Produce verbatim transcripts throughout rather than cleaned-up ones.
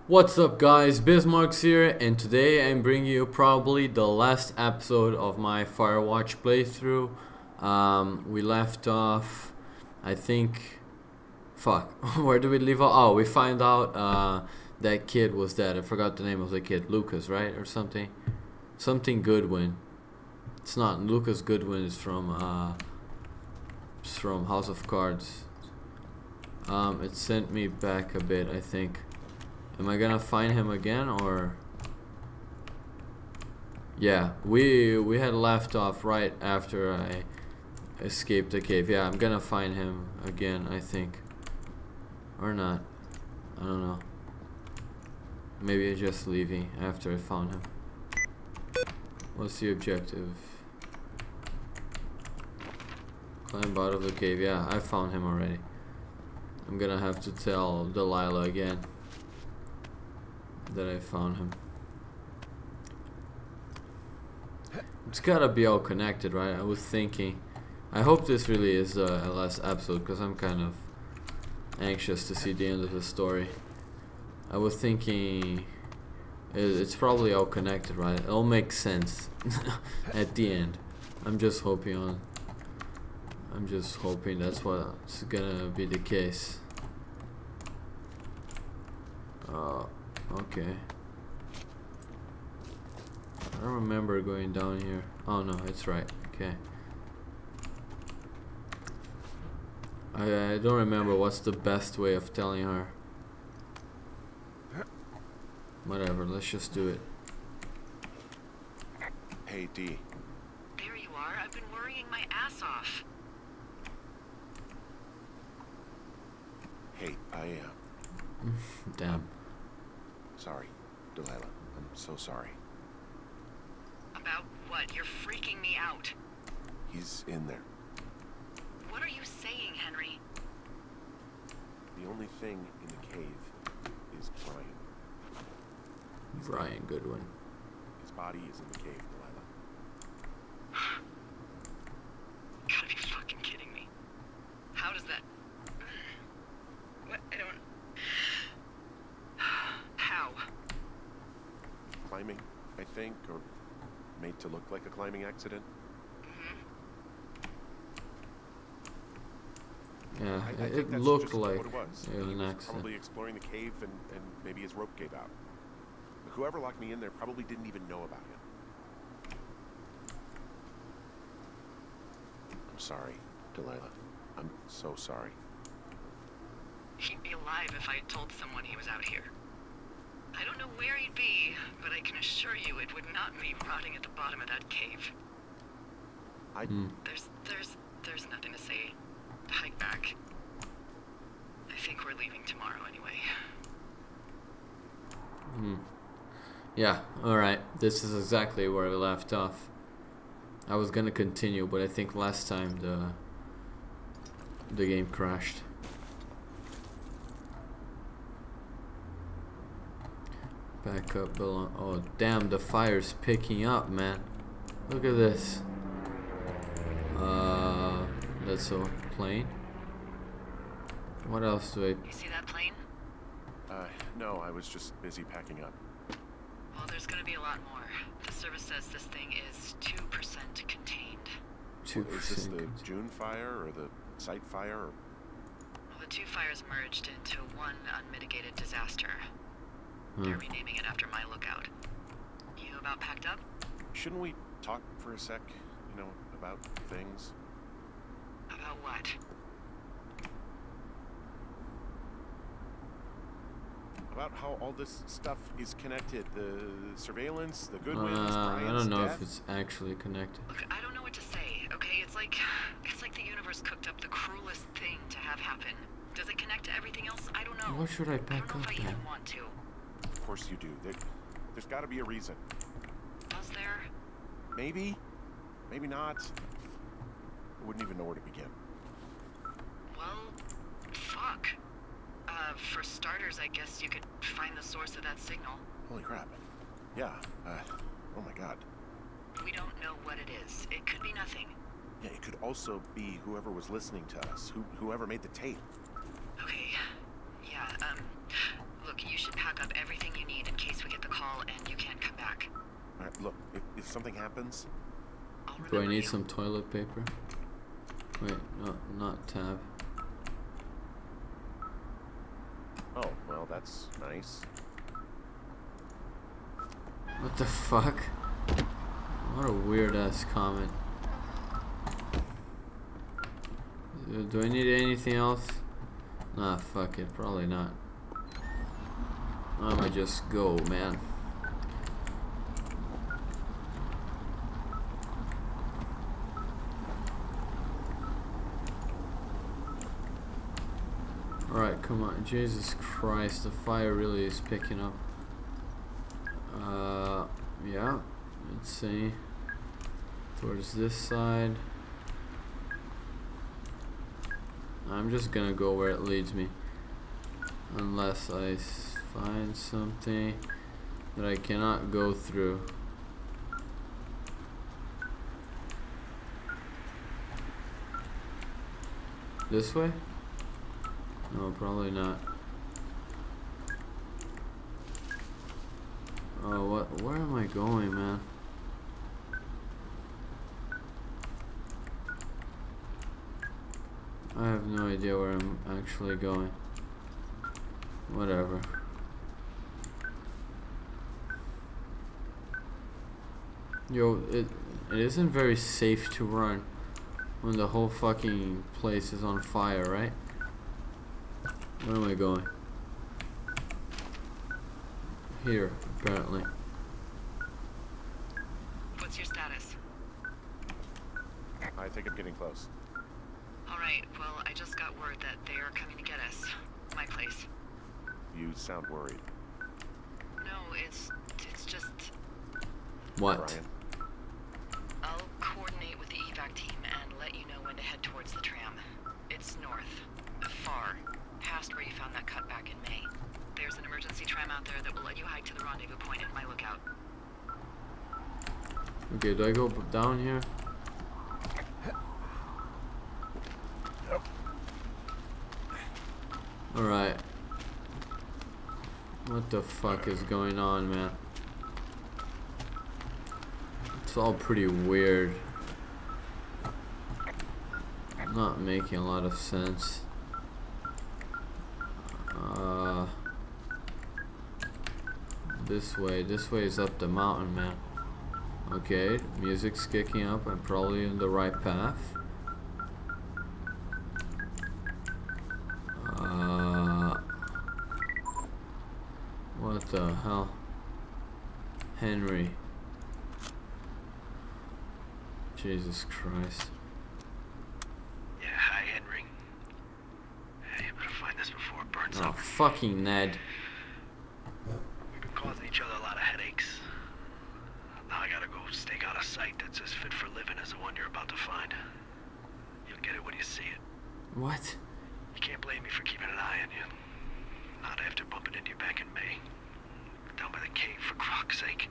What's up guys, Bismarx here, and today I'm bringing you probably the last episode of my Firewatch playthrough. Um, we left off, I think, fuck, where did we leave off? Oh, we find out uh, that kid was dead. I forgot the name of the kid, Lucas, right, or something? Something Goodwin. It's not, Lucas Goodwin is from, uh, it's from House of Cards. Um, it sent me back a bit, I think. Am I gonna find him again, or? Yeah, we we had left off right after I escaped the cave. Yeah, I'm gonna find him again, I think. Or not. I don't know. Maybe I just leaving after I found him. What's the objective? Climb out of the cave. Yeah, I found him already. I'm gonna have to tell Delilah again that I found him. It's gotta be all connected, right? I was thinking. I hope this really is the last episode, because I'm kind of anxious to see the end of the story. I was thinking it's probably all connected, right? It all makes sense at the end. I'm just hoping on. I'm just hoping that's what's gonna be the case. Uh, okay. I don't remember going down here. Oh no, it's right. Okay. I, I don't remember what's the best way of telling her. Whatever, let's just do it. Hey, D. There you are. I've been worrying my ass off. Hey, I am. Damn. Sorry, Delilah. I'm so sorry. About what? You're freaking me out. He's in there. What are you saying, Henry? The only thing in the cave is Brian. Brian Goodwin. His body is in the cave, Delilah. Gotta be fucking kidding me. How does that... What? I don't... How? Climbing, I think, or made to look like a climbing accident. Yeah, I, I it, think it that's looked just like what it was. it was He an was accident. probably exploring the cave, and, and maybe his rope gave out. Whoever locked me in there probably didn't even know about him. I'm sorry, Delilah. I'm so sorry. He'd be alive if I had told someone he was out here. I don't know where he'd be, but I can assure you it would not be rotting at the bottom of that cave. I... Mm. There's, there's, there's nothing to say. Hike back. I think we're leaving tomorrow anyway. Mm. Yeah, alright. This is exactly where we left off. I was gonna continue, but I think last time the the game crashed. Back up below. Oh damn, the fire's picking up, man. Look at this. Uh, that's a plane. What else do I... You see that plane? Uh, no, I was just busy packing up. Well, there's gonna be a lot more. The service says this thing is two percent contained. Two Is this percent. the June fire or the site fire? Or... Well, the two fires merged into one unmitigated disaster. Huh. They're renaming it after my lookout. You about packed up? Shouldn't we talk for a sec, you know, about things? About what? About how all this stuff is connected. The surveillance, the Goodwins, Uh, Brian's I don't know death. if it's actually connected. Look, I don't know what to say, okay? It's like... It's like the universe cooked up the cruelest thing to have happen. Does it connect to everything else? I don't know. What should I I pack don't know up if I then? even want to. Of course you do. There, there's got to be a reason. Was there? Maybe, maybe not. I wouldn't even know where to begin. Well, fuck. Uh, for starters, I guess you could find the source of that signal. Holy crap. Yeah. Uh, oh my god. We don't know what it is. It could be nothing. Yeah, it could also be whoever was listening to us, who whoever made the tape. Okay. Yeah, um, look, you should pack pack up everything you need in case we get the call and you can't come back. All right, look, if, if something happens, I'll Do I remember need you. some toilet paper? Wait, no, not tab. oh, well, that's nice. What the fuck? What a weird ass comment. Do, do I need anything else? Nah, fuck it, probably not. I'ma just go, man. Alright, come on. Jesus Christ, the fire really is picking up. Uh, yeah. Let's see. Towards this side. I'm just gonna go where it leads me. Unless I s- find something that I cannot go through. This way? No, probably not. Oh, what? Where am I going, man? I have no idea where I'm actually going. Whatever. Yo, it it isn't very safe to run when the whole fucking place is on fire, right? Where am I going? Here, apparently. What's your status? I think I'm getting close. Alright, well, I just got word that they are coming to get us. My place. You sound worried. No, it's... it's just... What? Brian. I'll coordinate with the evac team and let you know when to head towards the tram. It's north. Far. Past where you found that cut back in May. There's an emergency tram out there that will let you hike to the rendezvous point in my lookout. Okay, do I go b- down here? Alright. What the fuck is going on, man? It's all pretty weird. Not making a lot of sense. Uh, this way. This way is up the mountain, man. Okay, music's kicking up. I'm probably in the right path. Uh, what the hell? Henry. Jesus Christ. Yeah, hi, Henry. Hey, you better find this before it burns Oh, up. fucking Ned. We've been causing each other a lot of headaches. Now I gotta go stake out a site that's as fit for living as the one you're about to find. You'll get it when you see it. What? You can't blame me for keeping an eye on you. Not after bumping into you back in May. Down by the cave, for croc's sake.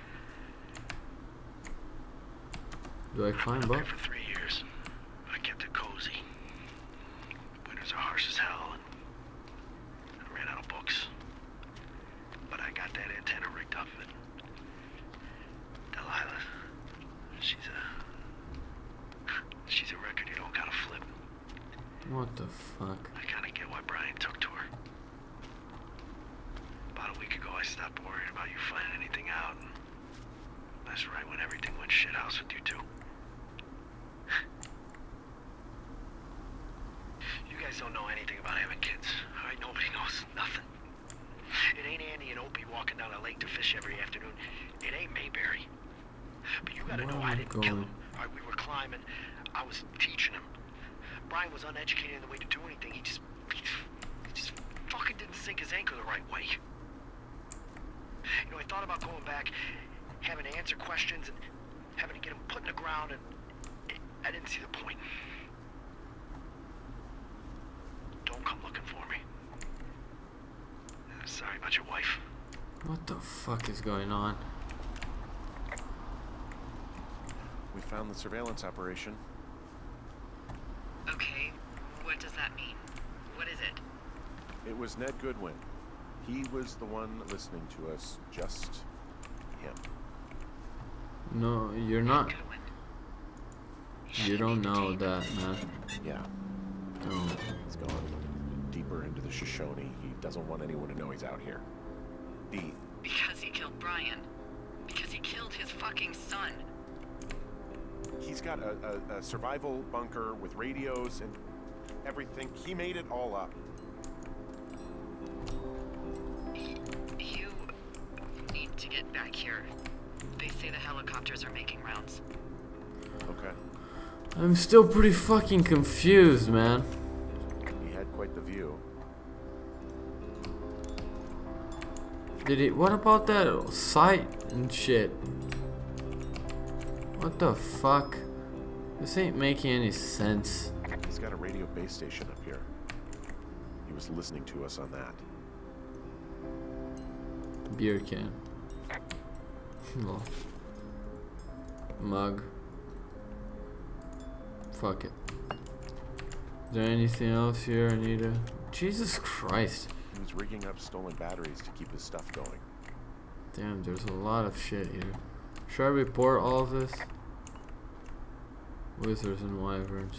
Do I I've climb been up up? here for three years. I kept it cozy. Winters are harsh as hell, and I ran out of books. But I got that antenna rigged up, and Delilah, she's a she's a record you don't gotta flip. What the fuck? I kinda get why Brian took to her. About a week ago, I stopped worrying about you finding anything out. And that's right when everything went shithouse with you two. You guys don't know anything about having kids, all right? Nobody knows nothing. It ain't Andy and Opie walking down a lake to fish every afternoon. It ain't Mayberry. But you gotta Where know am I I didn't kill going? him. All right, we were climbing. I was teaching him. Brian was uneducated in the way to do anything. He just, he just, he just fucking didn't sink his anchor the right way. You know, I thought about going back, having to answer questions, and having to get him put in the ground, and it, I didn't see the point. Don't come looking for me. Sorry about your wife. What the fuck is going on? We found the surveillance operation. Okay, what does that mean? What is it? It was Ned Goodwin. He was the one listening to us, just him. No, you're not. You don't know that, man. Yeah. Oh. He's gone deeper into the Shoshone. He doesn't want anyone to know he's out here. B. Because he killed Brian. Because he killed his fucking son. He's got a, a, a survival bunker with radios and everything. He made it all up. You need to get back here. They say the helicopters are making rounds. Okay. I'm still pretty fucking confused, man. He had quite the view. Did he? What about that site and shit? What the fuck? This ain't making any sense. He's got a radio base station up here. He was listening to us on that. Beer can. Oh. Mug. Fuck it. Is there anything else here I need to... Jesus Christ. He was rigging up stolen batteries to keep his stuff going. Damn, there's a lot of shit here. Should I report all of this? Wizards and wyverns.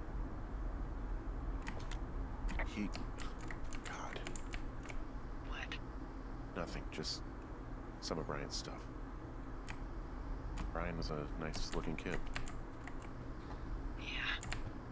He... God. What? Nothing. Just some of Brian's stuff. Brian was a nice looking kid. Yeah.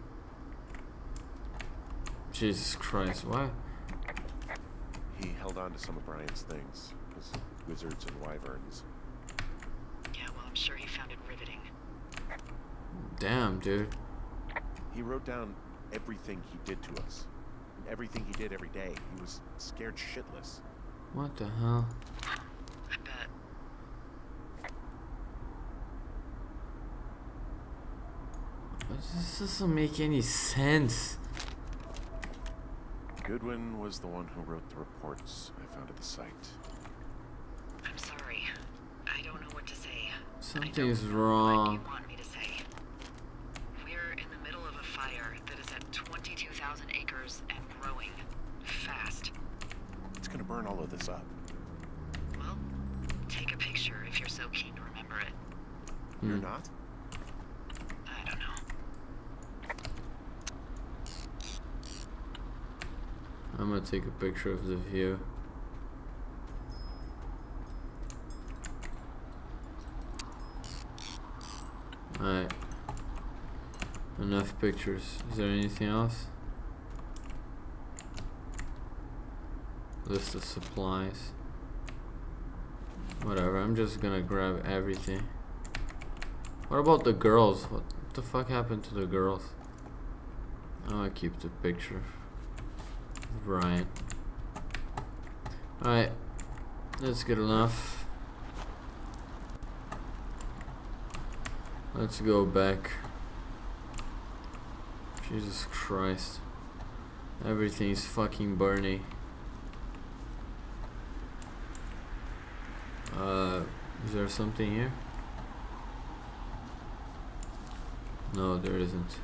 Jesus Christ, why? He held on to some of Brian's things. His wizards and wyverns. Yeah, well, I'm sure he found it riveting. Damn, dude. He wrote down everything he did to us. And everything he did every day. He was scared shitless. What the hell? I bet. This doesn't make any sense. Goodwin was the one who wrote the reports I found at the site. I'm sorry. I don't know what to say. Something's I don't know wrong. What you want me to say? We're in the middle of a fire that is at twenty-two thousand acres and growing fast. It's gonna burn all of this up. Well, take a picture if you're so keen to remember it. You're Hmm. not? I don't know. I'm gonna take a picture of the view. Alright. Enough pictures. Is there anything else? List of supplies. Whatever, I'm just gonna grab everything. What about the girls? What the fuck happened to the girls? I'm gonna keep the picture. Brian. Alright. That's good enough. Let's go back. Jesus Christ. Everything's fucking burning. Uh, is there something here? No, there isn't.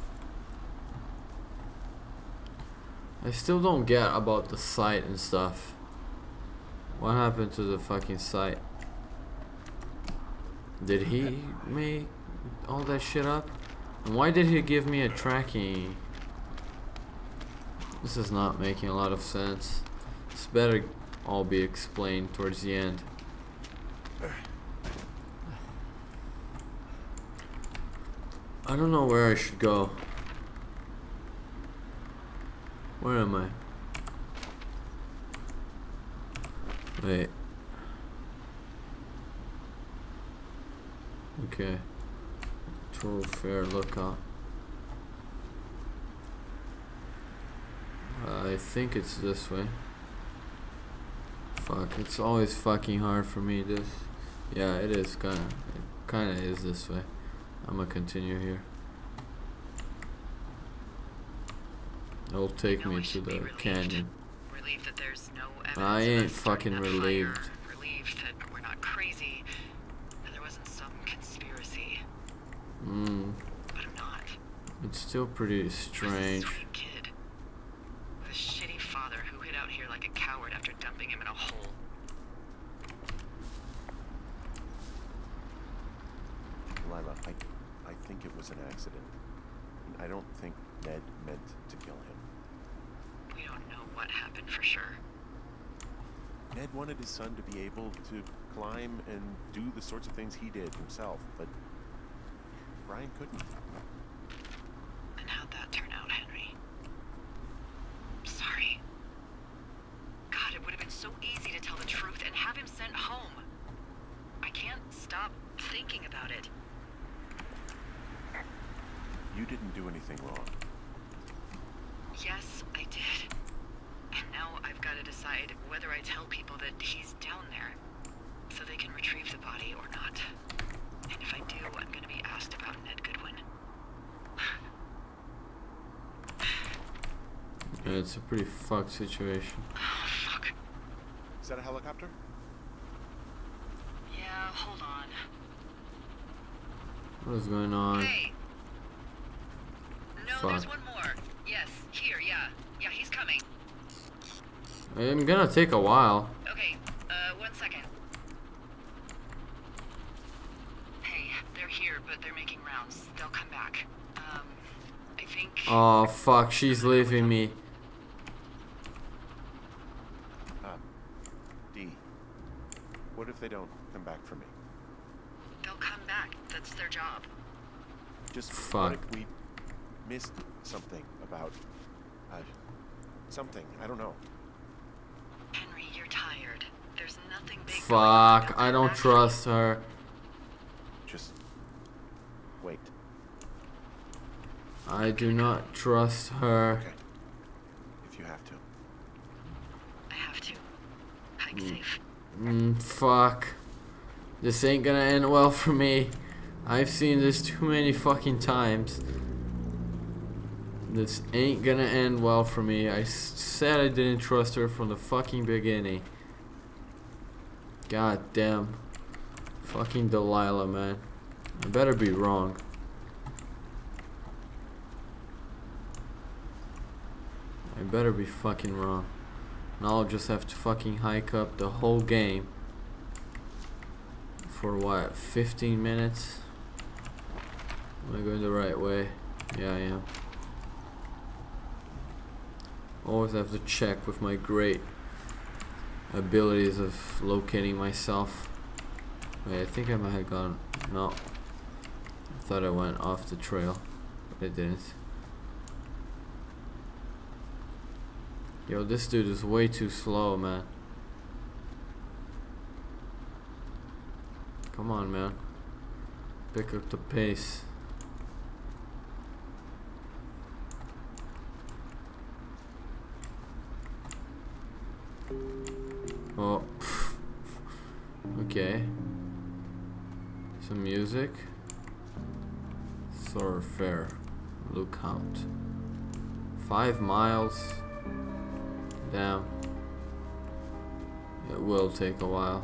I still don't get about the site and stuff. What happened to the fucking site? Did he make all that shit up? And why did he give me a tracking? This is not making a lot of sense. This better all be explained towards the end. I don't know where I should go. Where am I? Wait. Okay. Total fair lookout. Uh, I think it's this way. Fuck, it's always fucking hard for me this. Yeah, it is kinda. It kinda is this way. I'm gonna continue here. It'll take No, me I to should be the relieved. canyon. Relieved that there's no evidence I of ain't us starting fucking that fire. relieved. Relieved that we're not crazy. That there wasn't some conspiracy. Mm, But I'm not. it's still pretty I was a strange. sweet kid. With a shitty father who hid out here like a coward after dumping an accident. I don't think Ned meant to kill him. We don't know what happened for sure. Ned wanted his son to be able to climb and do the sorts of things he did himself, but Brian couldn't. And how'd that turn out, Henry? Sorry. God, it would have been so easy to tell the truth and have him sent home. I can't stop thinking about it. You didn't do anything wrong. Yes, I did. And now I've got to decide whether I tell people that he's down there so they can retrieve the body or not. And if I do, I'm going to be asked about Ned Goodwin. Yeah, it's a pretty fucked situation. Oh, fuck. Is that a helicopter? Yeah, hold on. What is going on? Hey! No, Fuck. there's one more. Yes, here, yeah. Yeah, he's coming. I'm gonna take a while. Okay, uh, one second. Hey, they're here, but they're making rounds. They'll come back. Um, I think... Oh fuck, she's leaving me. Uh, D. What if they don't come back for me? They'll come back. That's their job. Just Fuck. what if we missed something about, uh, something, I don't know. Henry, you're tired. There's nothing big going Fuck, on. I don't Back. trust her. Just wait. I do not trust her. Okay. If you have to. I have to. Hike safe. Mm, fuck. This ain't gonna end well for me. I've seen this too many fucking times. This ain't gonna end well for me. I s said I didn't trust her from the fucking beginning. God damn. Fucking Delilah, man. I better be wrong. I better be fucking wrong. Now I'll just have to fucking hike up the whole game. For what, fifteen minutes? Am I going the right way? Yeah, I am. Always have to check with my great abilities of locating myself. Wait, I think I might have gone. No. I thought I went off the trail, but I didn't. Yo, this dude is way too slow, man. Come on, man. Pick up the pace. Oh. Okay. Some music. Thoroughfare. Lookout. Five miles. Damn. It will take a while.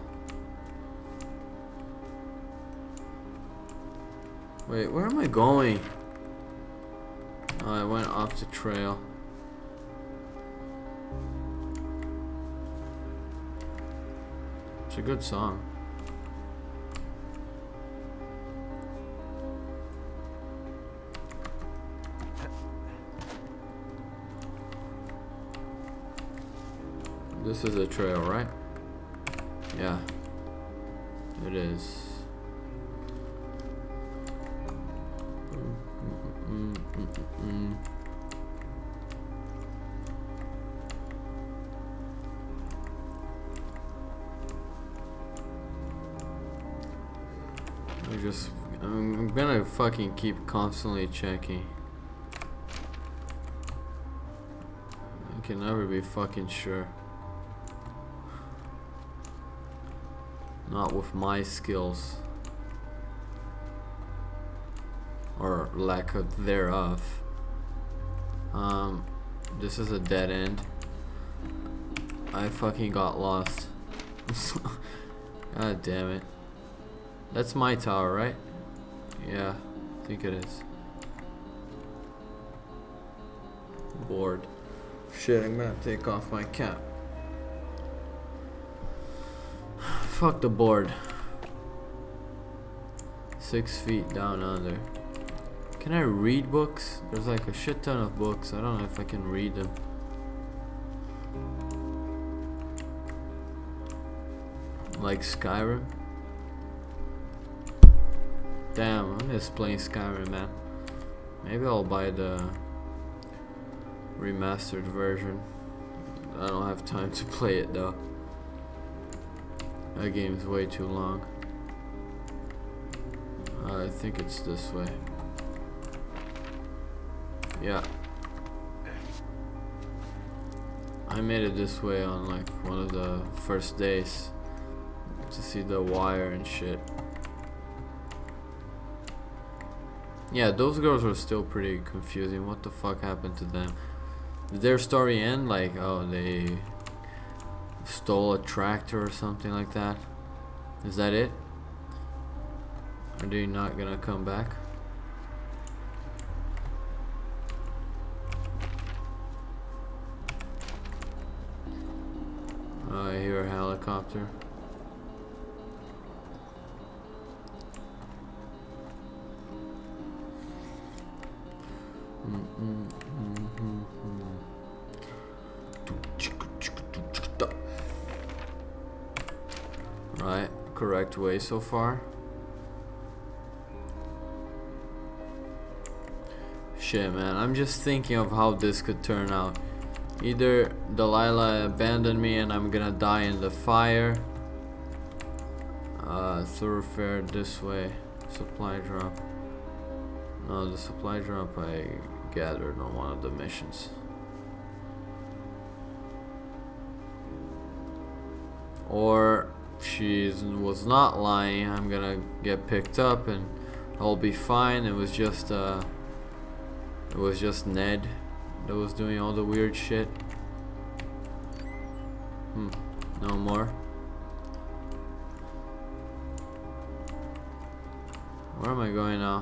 Wait, where am I going? Oh, I went off the trail. It's a good song. This is a trail, right? Yeah. It is. Mm, mm, mm, mm, mm. I just, I'm gonna fucking keep constantly checking. I can never be fucking sure. Not with my skills. Or lack of thereof. Um, this is a dead end. I fucking got lost. God damn it. That's my tower, right? Yeah, I think it is. Bored. Shit, I'm gonna take off my cap. Fuck the board. Six feet down under. Can I read books? There's like a shit ton of books. I don't know if I can read them. Like Skyrim. Damn, I miss playing Skyrim, man. Maybe I'll buy the remastered version. I don't have time to play it though. That game is way too long. Uh, I think it's this way. Yeah. I made it this way on like one of the first days to see the wire and shit. Yeah, those girls were still pretty confusing. What the fuck happened to them? Did their story end like, oh, they stole a tractor or something like that? Is that it? Are they not gonna come back? Oh, I hear a helicopter. Mm -mm -mm -mm -mm. Right, correct way so far. Shit, man, I'm just thinking of how this could turn out. Either Delilah abandoned me and I'm gonna die in the fire. Uh, thoroughfare this way. Supply drop. No, the supply drop I gathered on one of the missions. Or she was not lying. I'm gonna get picked up and I'll be fine. It was just uh, it was just Ned that was doing all the weird shit. Hmm. No more. Where am I going now?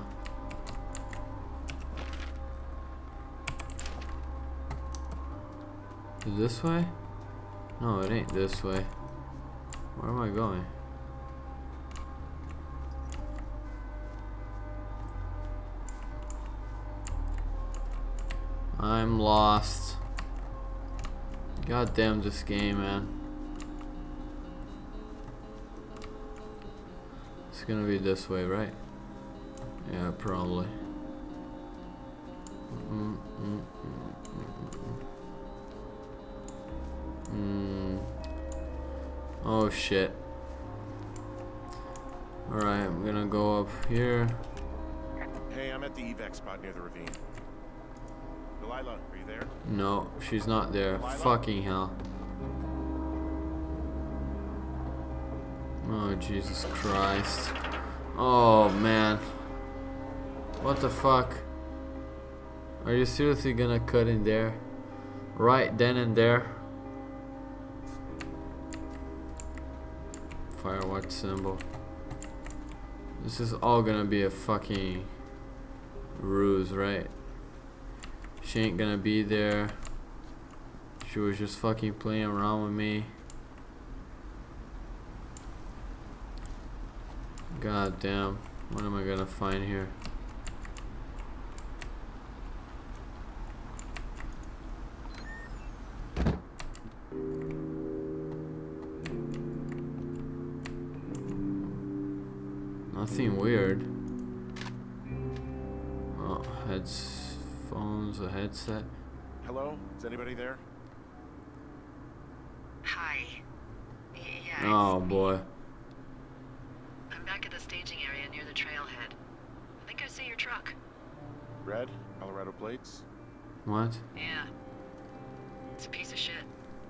This way? No, it ain't this way. Where am I going? I'm lost. God damn this game, man. It's gonna be this way, right? Yeah, probably. Mm -mm -mm -mm -mm. Mm. Oh shit. Alright, I'm gonna go up here. Hey, I'm at the evac spot near the ravine. Delilah, are you there? No, she's not there. Delilah? Fucking hell. Oh, Jesus Christ. Oh, man. What the fuck? Are you seriously gonna cut in there? Right then and there? Firewatch symbol. This is all gonna be a fucking ruse, right? She ain't gonna be there. She was just fucking playing around with me. God damn. What am I gonna find here? Nothing weird. Oh, headphones, a headset. Hello? Is anybody there? Hi. Yeah. Oh it's me. boy. I'm back at the staging area near the trailhead. I think I see your truck. Red? Colorado plates? What? Yeah. It's a piece of shit.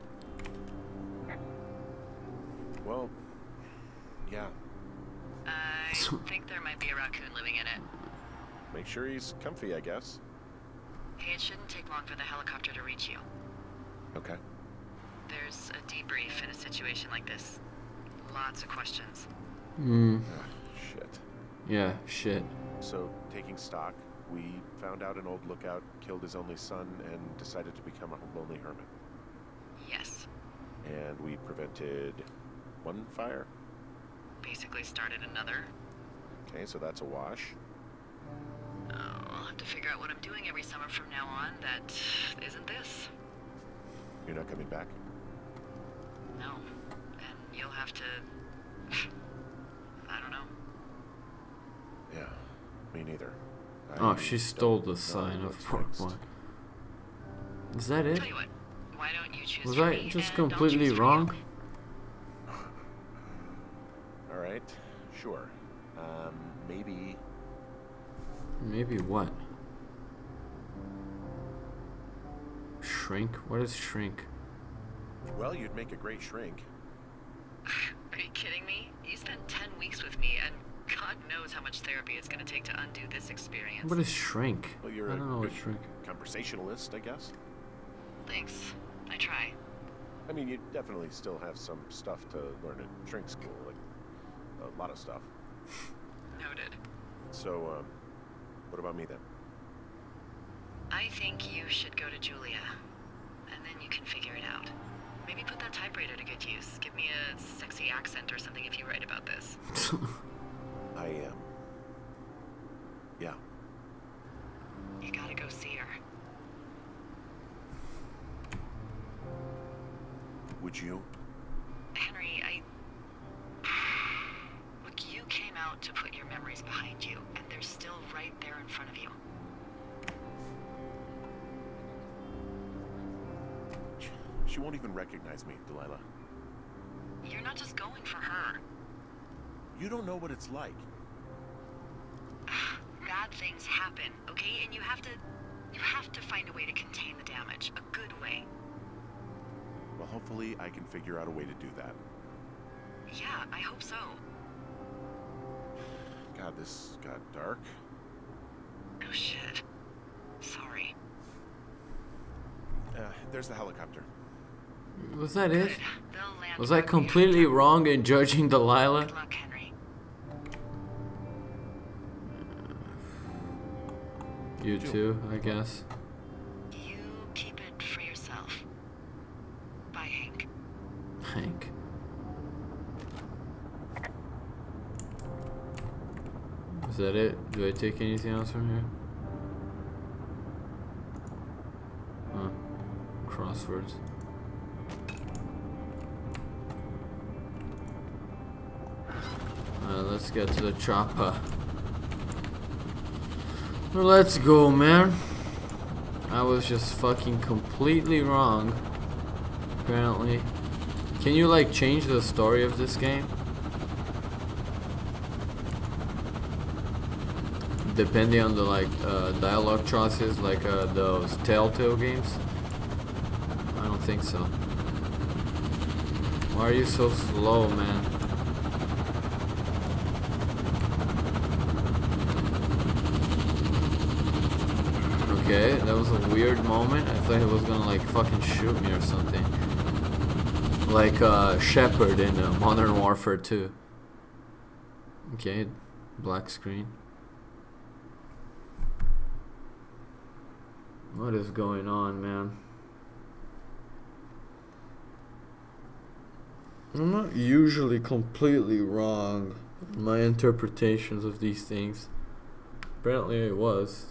Well, yeah. I think there might be a raccoon living in it. Make sure he's comfy, I guess. Hey, it shouldn't take long for the helicopter to reach you. Okay. There's a debrief in a situation like this. Lots of questions. Hmm. Ah, shit. Yeah, shit. So, taking stock, we found out an old lookout killed his only son and decided to become a lonely hermit. Yes. And we prevented one fire. Basically started another. Okay, so that's a wash. Oh. I'll have to figure out what I'm doing every summer from now on that isn't this. You're not coming back? No. And you'll have to... I don't know. Yeah, me neither. Oh, I she stole don't the know sign of what's Pork next. One. Is that it? Tell you what, why don't you choose Was for I me just and I'll completely choose for wrong? you? All right, sure. Um, maybe. Maybe what? Shrink? What is shrink? Well, you'd make a great shrink. Are you kidding me? You spent ten weeks with me, and God knows how much therapy it's going to take to undo this experience. What is shrink? Well, you're I a don't know what good shrink. conversationalist, I guess. Thanks. I try. I mean, you definitely still have some stuff to learn at shrink school, like a lot of stuff. Noted. So, um, what about me then? I think you should go to Julia, and then you can figure it out. Maybe put that typewriter to good use. Give me a sexy accent or something if you write about this. I am. Um, yeah. You gotta go see her. Would you? Henry, I... Look, you came out to put your memories behind you, and they're still right there in front of you. She won't even recognize me, Delilah. You're not just going for her. You don't know what it's like. Bad things happen, okay? And you have to... You have to find a way to contain the damage. A good way. Well, hopefully I can figure out a way to do that. Yeah, I hope so. God, this got dark. Oh, shit. Sorry. Uh, there's the helicopter. Was that it? Good. They'll land Was I back completely behind wrong in judging Delilah? Good luck, Henry. You too, I guess. You keep it for yourself. Bye, Hank. Hank. Is that it? Do I take anything else from here? Huh. Crosswords. Uh, let's get to the chopper. Well, let's go, man. I was just fucking completely wrong. Apparently. Can you like change the story of this game? Depending on the like uh, dialogue choices, like uh, those Telltale games? I don't think so. Why are you so slow, man? Okay, that was a weird moment. I thought he was gonna like fucking shoot me or something. Like uh, Shepard in uh, Modern Warfare two. Okay, black screen. What is going on, man? I'm not usually completely wrong in my interpretations of these things. Apparently I was.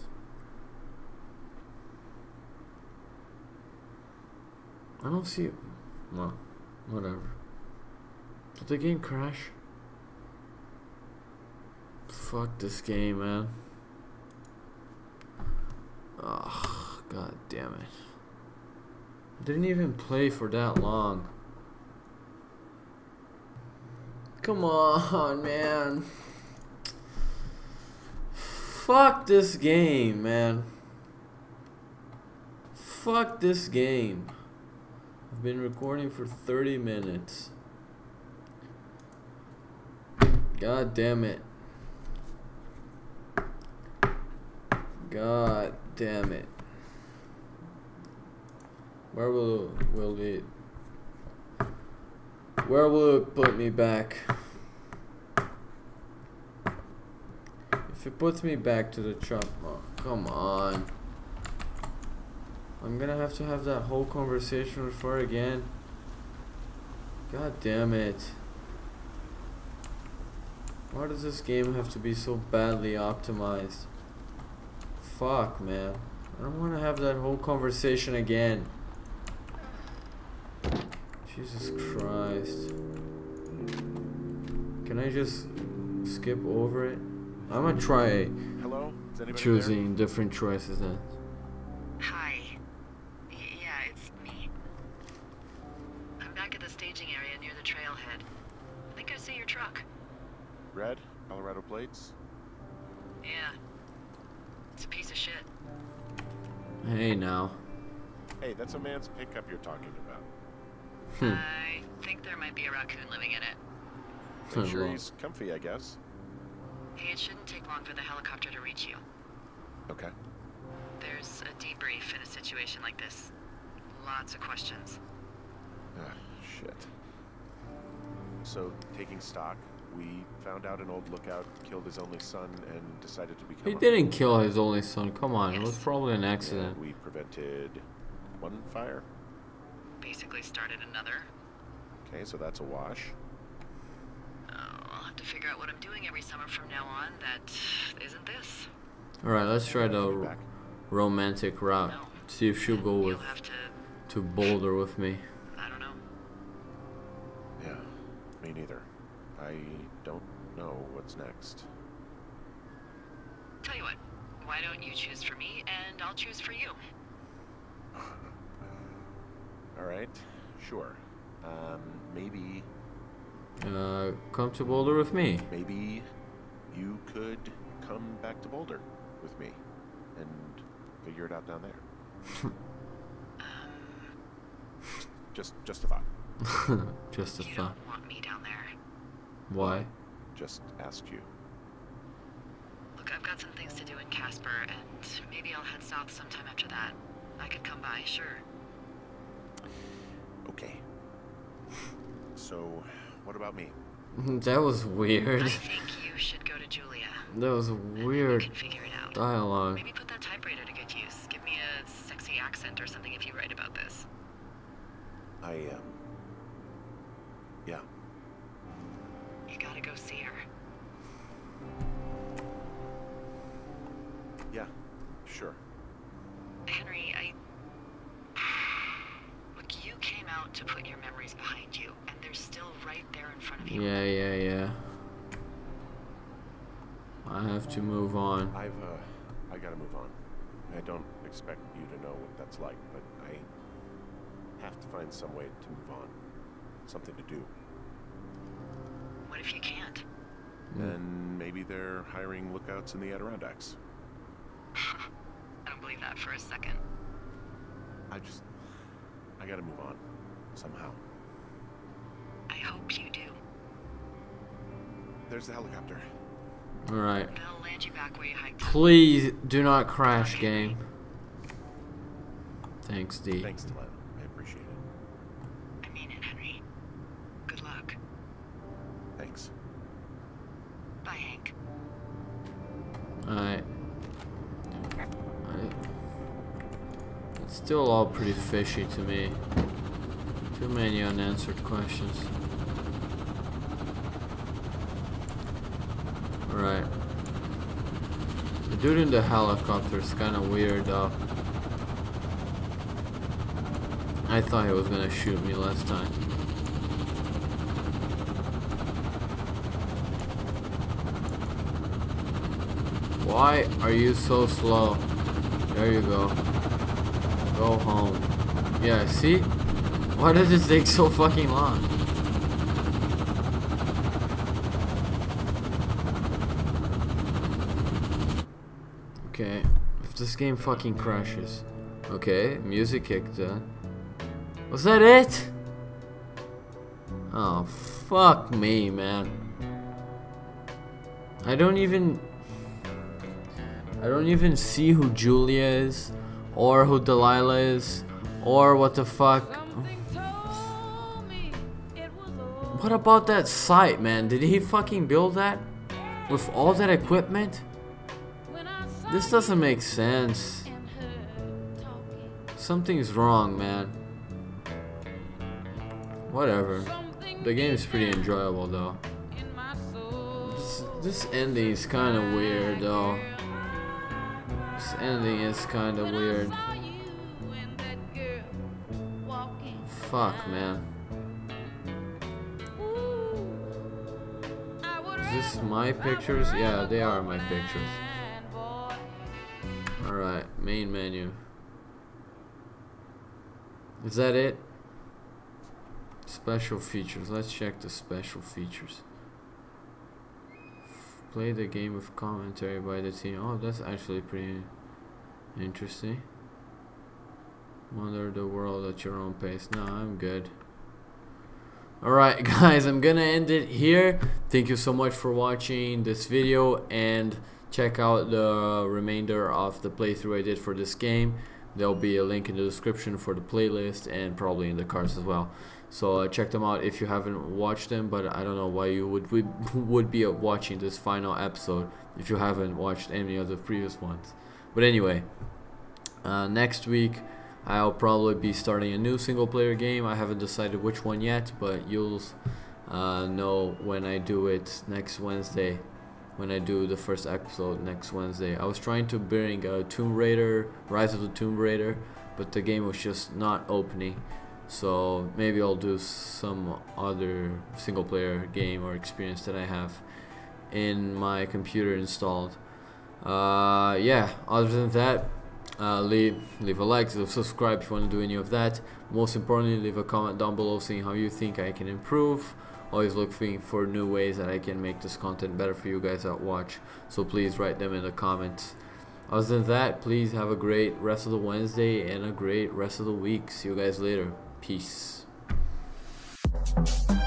I don't see it. Well, whatever. Did the game crash? Fuck this game, man. Ugh, god damn it. Didn't even play for that long. Come on, man. Fuck this game, man. Fuck this game. I've been recording for thirty minutes. God damn it. God damn it. Where will will it Where will it put me back? If it puts me back to the chop, oh, come on. I'm gonna have to have that whole conversation with her again. God damn it. Why does this game have to be so badly optimized? fuck, man. I don't want to have that whole conversation again. Jesus Christ. Can I just skip over it? I'm gonna try Hello? Is anybody choosing different choices then. Hi. Y yeah, it's me. I'm back at the staging area near the trailhead. I think I see your truck. there? Red? Colorado plates? Yeah. It's a piece of shit. Hey now. Hey, that's a man's pickup you're talking about. Hmm. I think there might be a raccoon living in it. Make sure Well. he's comfy, I guess. Hey, it shouldn't take long for the helicopter to reach you. Okay. There's a debrief in a situation like this. Lots of questions. Ah, shit. So, taking stock, we found out an old lookout killed his only son and decided to become He a- didn't kill his only son. Come on, it was Yes. probably an And accident. we prevented one fire. Basically started another. Okay, so that's a wash. Oh, I'll have to figure out what I'm doing every summer from now on that isn't this. Alright, let's try I'll be the back. romantic route. No. See if she'll go with You'll have to, to Boulder with me. I don't know. Yeah, me neither. I don't know what's next. Tell you what, why don't you choose for me and I'll choose for you? All right, sure. Um, maybe, Uh, come to Boulder with me. maybe you could come back to Boulder with me and figure it out down there. Just, just a thought. Just a You thought. don't want me down there. Why? Just asked you. Look, I've got some things to do in Casper, and maybe I'll head south sometime after that. I could come by, sure. Okay. So, what about me? That was weird. I think you should go to Julia. That was a and weird You can figure it out. dialogue. Maybe put that typewriter to good use. Give me a sexy accent or something if you write about this. I, um... Yeah. You gotta go see her. Yeah. Sure. Henry, I... Look, you came out to put your memories behind you, and they're still right there in front of you. Yeah, yeah, yeah. I have to move on. I've, uh... I gotta move on. I don't expect you to know what that's like, but I have to find some way to move on. Something to do. What if you can't? And maybe they're hiring lookouts in the Adirondacks. I don't believe that for a second. I just... I gotta move on. Somehow. I hope you do. There's the helicopter. Alright. They'll land you back where you hiked. Please do not crash, game. Thanks, D. Thanks, Delenn. I appreciate it. I mean it, Henry. Good luck. Thanks. Bye, Hank. Alright. I- It's still all pretty fishy to me. Too many unanswered questions. Alright. The dude in the helicopter is kinda weird though. I thought he was gonna shoot me last time. Why are you so slow? There you go. Go home. Yeah, see? Why does it take so fucking long? Okay, if this game fucking crashes. Okay, music kicked in. Was that it? Oh, fuck me, man. I don't even... I don't even see who Julia is, or who Delilah is, or what the fuck. What about that site, man? Did he fucking build that? With all that equipment? This doesn't make sense. Something's wrong, man. Whatever. The game is pretty enjoyable, though. This, this ending is kind of weird, though. This ending is kind of weird. Fuck, man. Is this my pictures? Yeah, they are my pictures. Alright, main menu. Is that it? Special features. Let's check the special features. Play the game with commentary by the team. Oh, that's actually pretty interesting. Wander the world at your own pace. No, I'm good. Alright guys, I'm gonna end it here. Thank you so much for watching this video, and check out the remainder of the playthrough I did for this game. There'll be a link in the description for the playlist and probably in the cards as well. So uh, check them out if you haven't watched them, but I don't know why you would would, would be watching this final episode if you haven't watched any of the previous ones. But anyway, uh, next week I'll probably be starting a new single player game. I haven't decided which one yet, but you'll uh, know when I do it next Wednesday. When I do the first episode next Wednesday. I was trying to bring a Tomb Raider, Rise of the Tomb Raider, but the game was just not opening. So maybe I'll do some other single player game or experience that I have in my computer installed. Uh, yeah, other than that, uh, leave leave a like, subscribe if you want to do any of that. Most importantly, leave a comment down below saying how you think I can improve. Always looking for new ways that I can make this content better for you guys that watch, so please write them in the comments. Other than that, please have a great rest of the Wednesday and a great rest of the week. See you guys later. Peace.